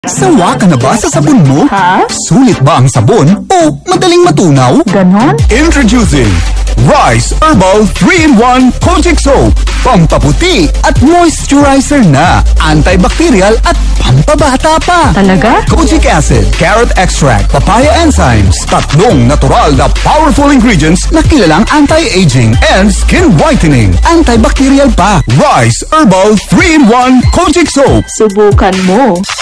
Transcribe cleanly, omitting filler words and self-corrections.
Sawa ka na ba sa sabon mo? Ha? Sulit ba ang sabon o madaling matunaw? Ganon? Introducing Rice Herbal 3-in-1 Kojic Soap. Pampaputi at moisturizer na. Antibacterial at pampabata pa. Talaga? Kojic acid, carrot extract, papaya enzymes. Tatlong natural na powerful ingredients na kilalang anti-aging and skin whitening. Antibacterial pa. Rice Herbal 3-in-1 Kojic Soap. Subukan mo.